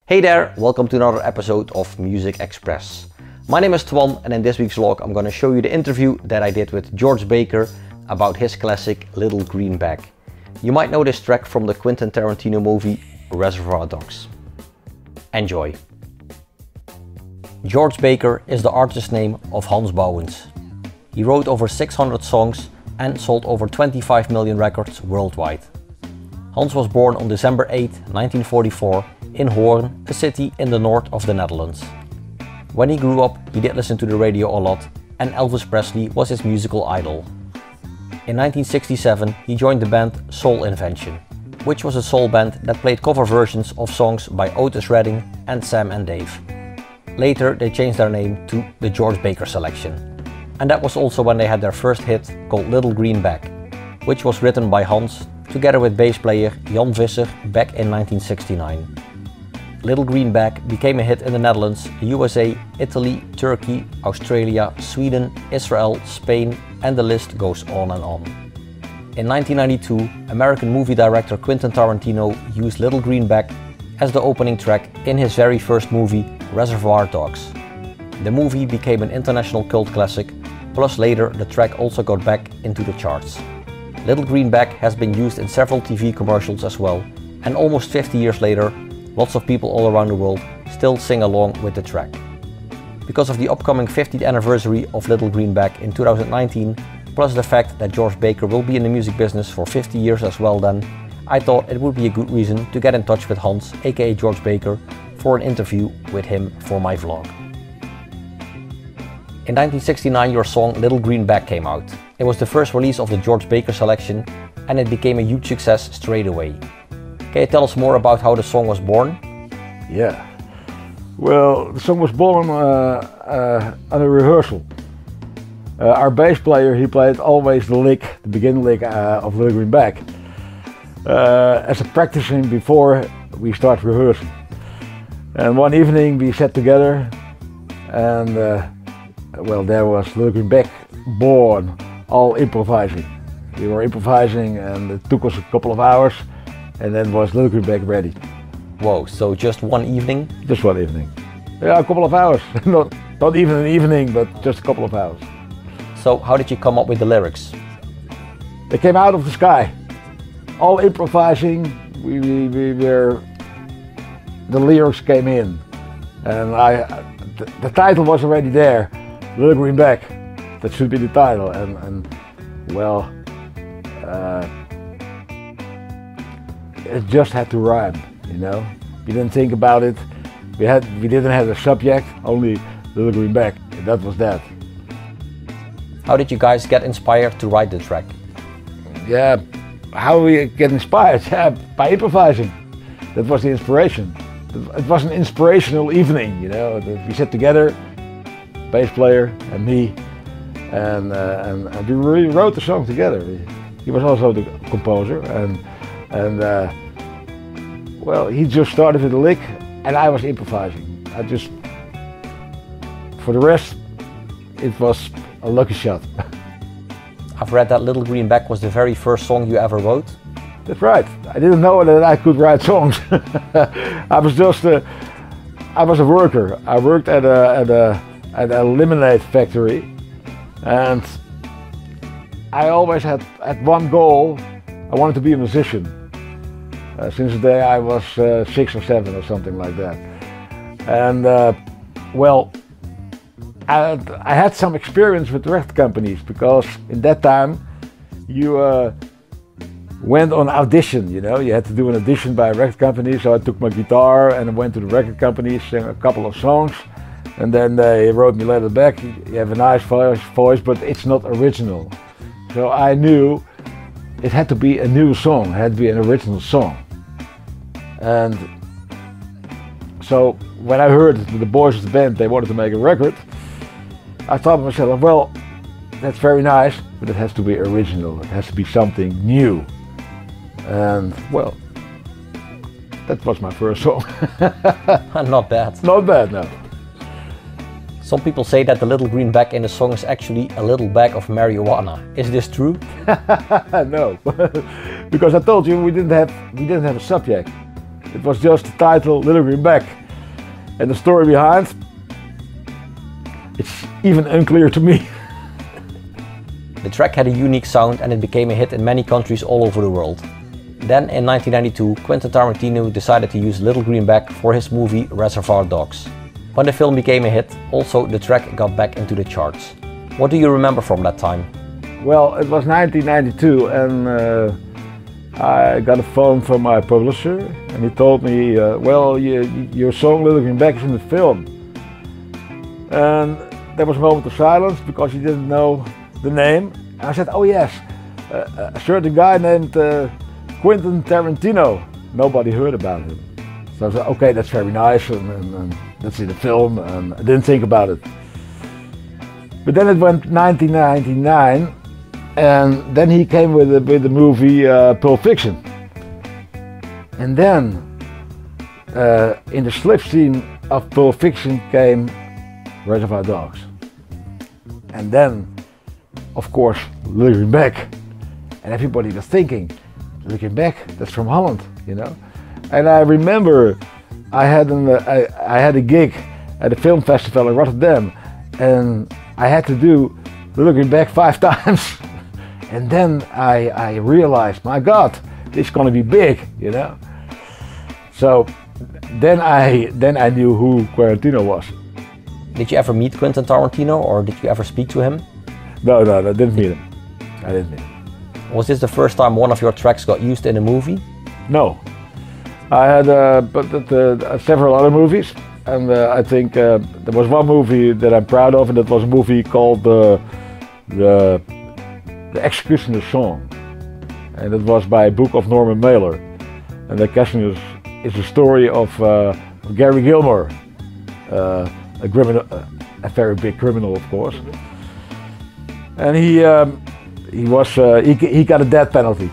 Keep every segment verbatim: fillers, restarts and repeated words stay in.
Hey there, welcome to another episode of Music Express. My name is Twan and in this week's vlog I'm going to show you the interview that I did with George Baker about his classic Little Green Bag. You might know this track from the Quentin Tarantino movie Reservoir Dogs. Enjoy! George Baker is the artist name of Hans Bouwens. He wrote over six hundred songs and sold over twenty-five million records worldwide. Hans was born on December eighth, nineteen forty-four in Hoorn, a city in the north of the Netherlands. When he grew up, he did listen to the radio a lot and Elvis Presley was his musical idol. In nineteen sixty-seven, he joined the band Soul Invention, which was a soul band that played cover versions of songs by Otis Redding and Sam and Dave. Later, they changed their name to the George Baker Selection. And that was also when they had their first hit called Little Green Bag, which was written by Hans together with bass player Jan Visser back in nineteen sixty-nine. Little Green Bag became a hit in the Netherlands, the U S A, Italy, Turkey, Australia, Sweden, Israel, Spain, and the list goes on and on. In nineteen ninety-two, American movie director Quentin Tarantino used Little Green Bag as the opening track in his very first movie, Reservoir Dogs. The movie became an international cult classic, plus later the track also got back into the charts. Little Green Bag has been used in several T V commercials as well, and almost fifty years later, lots of people all around the world still sing along with the track. Because of the upcoming fiftieth anniversary of Little Green Bag in two thousand nineteen, plus the fact that George Baker will be in the music business for fifty years as well then, I thought it would be a good reason to get in touch with Hans, aka George Baker, for an interview with him for my vlog. In nineteen sixty-nine your song Little Green Bag came out. It was the first release of the George Baker Selection and it became a huge success straight away. Can you tell us more about how the song was born? Yeah, well, the song was born uh, uh, on a rehearsal. Uh, our bass player, he played always the lick, the beginning lick uh, of Little Green Bag, uh, as a practicing before we start rehearsing. And one evening we sat together and uh, well, there was Little Green Bag born, all improvising. We were improvising and it took us a couple of hours. And then was Little Green Bag ready. Whoa, so just one evening? Just one evening. Yeah, a couple of hours. not, not even an evening, but just a couple of hours. So how did you come up with the lyrics? They came out of the sky. All improvising, we, we, we were, the lyrics came in. And I, the, the title was already there, Little Green Bag. That should be the title. And, and well, uh, it just had to rhyme, you know. We didn't think about it. We had, we didn't have a subject, only Little Green Bag. That was that. How did you guys get inspired to write the track? Yeah, how we get inspired? Yeah, by improvising. That was the inspiration. It was an inspirational evening, you know. We sat together, bass player and me, and uh, and, and we really wrote the song together. He was also the composer, and and uh, well, he just started with a lick, and I was improvising. I just, for the rest, it was a lucky shot. I've read that Little Green Bag was the very first song you ever wrote. That's right. I didn't know that I could write songs. I was just a, I was a worker. I worked at a at a at a lemonade factory, and I always had had one goal. I wanted to be a musician. Uh, since the day I was uh, six or seven or something like that. And uh, well, I, I had some experience with record companies because in that time you uh, went on audition, you know, you had to do an audition by a record company. So I took my guitar and I went to the record company, sang a couple of songs, and then they wrote me a letter back. You have a nice voice, voice, but it's not original. So I knew it had to be a new song, it had to be an original song. And so when I heard the boys of the band, they wanted to make a record, I thought to myself, well, that's very nice, but it has to be original, it has to be something new. And well, that was my first song. Not bad. Not bad, no. Some people say that the Little Green Bag in the song is actually a little bag of marijuana. Is this true? No, because I told you we didn't have we didn't have a subject. It was just the title, Little Greenback. And the story behind, it's even unclear to me. The track had a unique sound and it became a hit in many countries all over the world. Then in nineteen ninety-two, Quentin Tarantino decided to use Little Greenback for his movie Reservoir Dogs. When the film became a hit, also the track got back into the charts. What do you remember from that time? Well, it was nineteen ninety-two and uh, I got a phone from my publisher and he told me, uh, well, you, your song Little Greenback is in the film. And there was a moment of silence because he didn't know the name. And I said, oh yes, uh, a certain guy named uh, Quentin Tarantino. Nobody heard about him. So I said, okay, that's very nice and, and, and that's in the film, and I didn't think about it. But then it went nineteen ninety-nine and then he came with the, with the movie uh, Pulp Fiction. And then uh, in the slipstream of Pulp Fiction came Reservoir Dogs. And then, of course, Little Greenback. And everybody was thinking, Little Greenback, that's from Holland, you know. And I remember I had, an, uh, I, I had a gig at a film festival in Rotterdam and I had to do Little Greenback five times. And then I, I realized, my God, this is going to be big, you know. So then I, then I knew who Tarantino was. Did you ever meet Quentin Tarantino or did you ever speak to him? No, no, I didn't meet him. I didn't meet him. Was this the first time one of your tracks got used in a movie? No. I had uh, but, uh, several other movies, and uh, I think uh, there was one movie that I'm proud of, and that was a movie called uh, the, the Executioner's Song. And it was by a book of Norman Mailer. And the Executioner's is the story of, uh, of Gary Gilmore, uh, a criminal, uh, a very big criminal, of course. And he um, he was uh, he, he got a death penalty,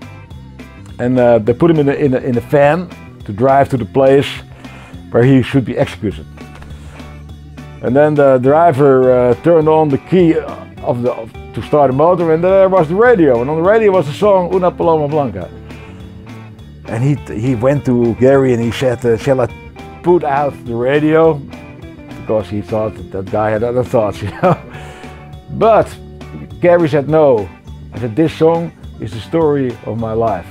and uh, they put him in a, in a in a van to drive to the place where he should be executed. And then the driver uh, turned on the key of the of, to start the motor, and there was the radio, and on the radio was the song Una Paloma Blanca. And he he went to Gary and he said, uh, "Shall I put out the radio?" Because he thought that, that guy had other thoughts, you know. But Gary said no. I said, this song is the story of my life.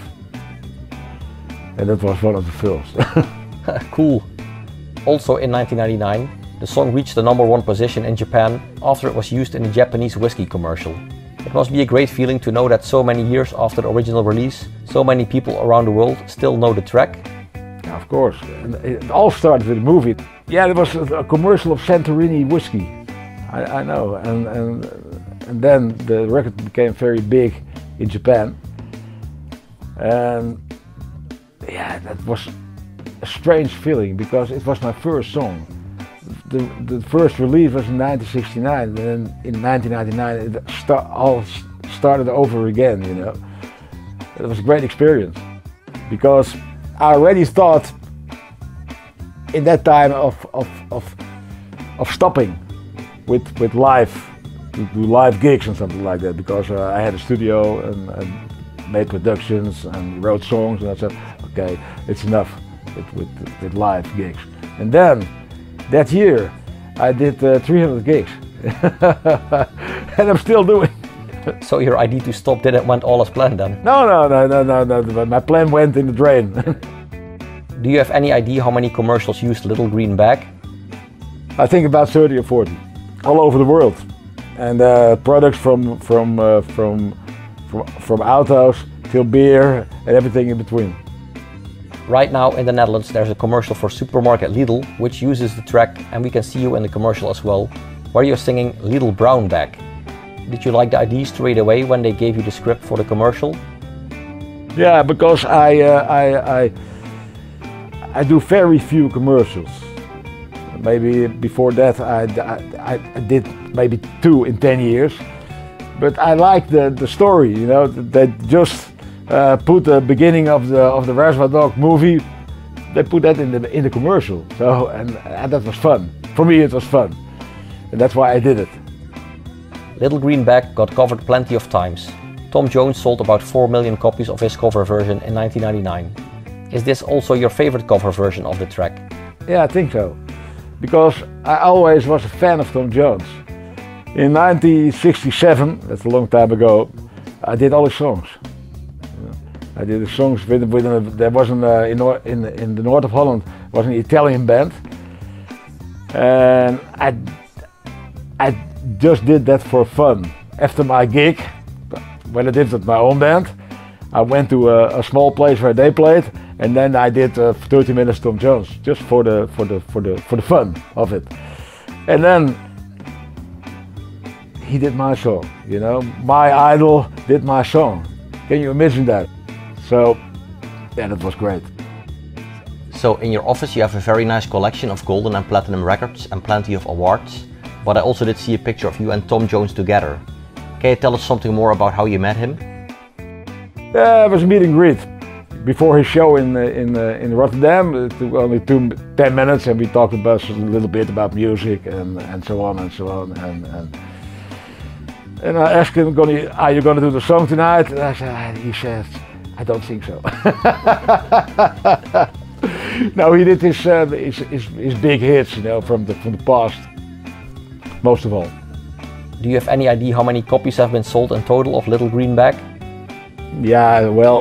And that was one of the films. Cool. Also in nineteen ninety-nine, the song reached the number one position in Japan after it was used in a Japanese whiskey commercial. It must be a great feeling to know that so many years after the original release, so many people around the world still know the track. Yeah, of course. And it all started with a movie. Yeah, there was a commercial of Santorini whiskey. I, I know. And, and, and then the record became very big in Japan. And yeah, that was a strange feeling because it was my first song. The, the first release was in nineteen sixty-nine, and then in nineteen ninety-nine it start, all started over again, you know. It was a great experience because I already thought in that time of, of, of, of stopping with, with live, to do live gigs and something like that, because uh, I had a studio and, and made productions and wrote songs, and I said, okay, it's enough with, with, with live gigs. And then that year I did uh, three hundred gigs and I'm still doing. So your idea to stop didn't went all as planned then? No, no, no, no, no, no, my plan went in the drain. Do you have any idea how many commercials used Little Greenback? I think about thirty or forty, all over the world. And uh, products from, from, uh, from, from, from autos till beer and everything in between. Right now in the Netherlands there's a commercial for supermarket Lidl which uses the track, and we can see you in the commercial as well, where you're singing Little Brown Bag. Did you like the idea straight away when they gave you the script for the commercial? Yeah, because I, uh, I, I, I do very few commercials. Maybe before that I, I, I did maybe two in ten years. But I like the, the story, you know, they just uh, put the beginning of the, of the Reservoir Dogs movie, they put that in the, in the commercial. So, and, and that was fun. For me it was fun. And that's why I did it. Little Greenback got covered plenty of times. Tom Jones sold about four million copies of his cover version in nineteen ninety-nine. Is this also your favorite cover version of the track? Yeah, I think so. Because I always was a fan of Tom Jones. In nineteen sixty-seven, that's a long time ago, I did all his songs. I did the songs with, with a, there was an, uh, in, in, in the north of Holland was an Italian band. And I, I just did that for fun. After my gig, when I did it with my own band, I went to a, a small place where they played, and then I did uh, thirty minutes Tom Jones, just for the for the for the for the fun of it. And then he did my song, you know, my idol did my song. Can you imagine that? So, yeah, that was great. So in your office you have a very nice collection of golden and platinum records and plenty of awards. But I also did see a picture of you and Tom Jones together. Can you tell us something more about how you met him? Yeah, it was a meet and greet before his show in uh, in uh, in Rotterdam. It took only two, ten minutes, and we talked about a little bit about music and and so on and so on. And and, and I asked him, "Gonna, are you going to do the song tonight?" And I said, he said, "I don't think so." No, he did his, uh, his his his big hits, you know, from the from the past, most of all. Do you have any idea how many copies have been sold in total of Little Green Bag? Yeah, well,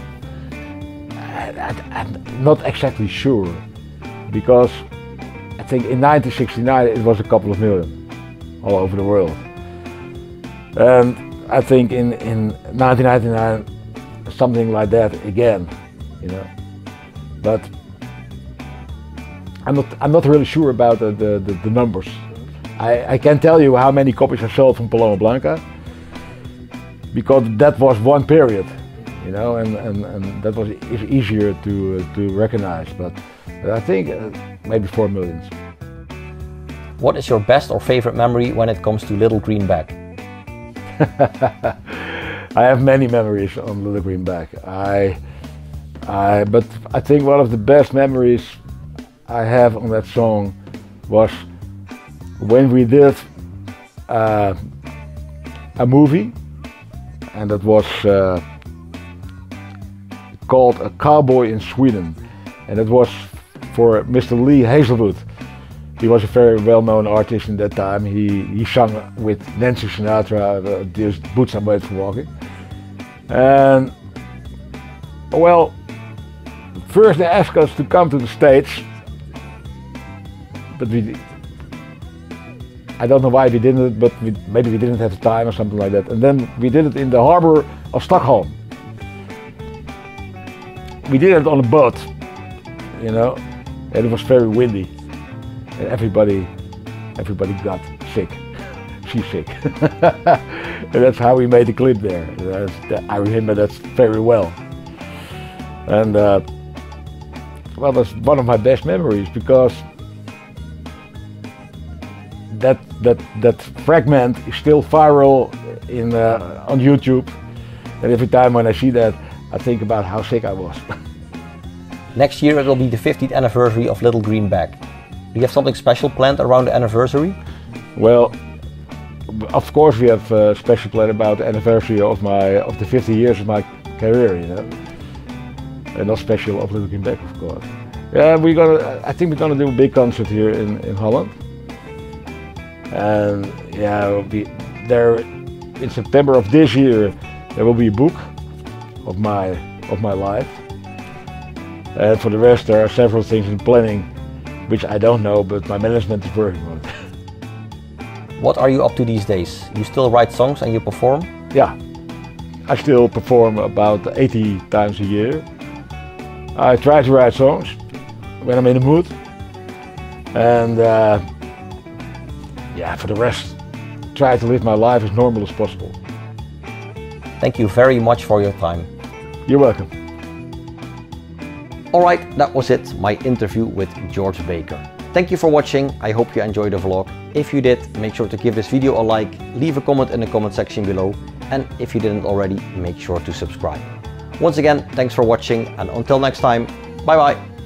I, I, I'm not exactly sure, because I think in nineteen sixty-nine it was a couple of million all over the world. And I think in, in nineteen ninety-nine something like that again, you know. But I'm not, I'm not really sure about the, the, the, the numbers. I, I can tell you how many copies I sold from Paloma Blanca, because that was one period, you know, and, and, and that was e easier to uh, to recognize. But, but I think uh, maybe four millions. What is your best or favorite memory when it comes to Little Green Bag? I have many memories on Little Green Bag. I, I, but I think one of the best memories I have on that song was when we did uh, a movie. And that was uh, called A Cowboy in Sweden, and it was for Mister Lee Hazelwood. He was a very well-known artist in that time. He he sang with Nancy Sinatra, uh, "There's Boots and Made for Walking." And well, first they asked us to come to the States, but we. I don't know why we didn't, but we, maybe we didn't have the time or something like that. And then we did it in the harbor of Stockholm. We did it on a boat, you know, and it was very windy. And everybody, everybody got sick, seasick. And that's how we made the clip there. That's, that, I remember that very well. And uh, well, that's one of my best memories, because That, that, that fragment is still viral in, uh, on YouTube, and every time when I see that, I think about how sick I was. Next year it will be the fiftieth anniversary of Little Green Bag. Do you have something special planned around the anniversary? Well, of course we have a special plan about the anniversary of my of the fifty years of my career, you know, and not special of Little Green Bag, of course. Yeah, we're gonna. I think we're gonna do a big concert here in in Holland. And yeah, we'll be there in September of this year. There will be a book of my of my life, and for the rest there are several things in planning, which I don't know, but my management is working on it. What are you up to these days? You still write songs and you perform? Yeah, I still perform about eighty times a year. I try to write songs when I'm in the mood, and. Uh, Yeah, for the rest, try to live my life as normal as possible. Thank you very much for your time. You're welcome. Alright, that was it, my interview with George Baker. Thank you for watching, I hope you enjoyed the vlog. If you did, make sure to give this video a like, leave a comment in the comment section below, and if you didn't already, make sure to subscribe. Once again, thanks for watching, and until next time, bye bye!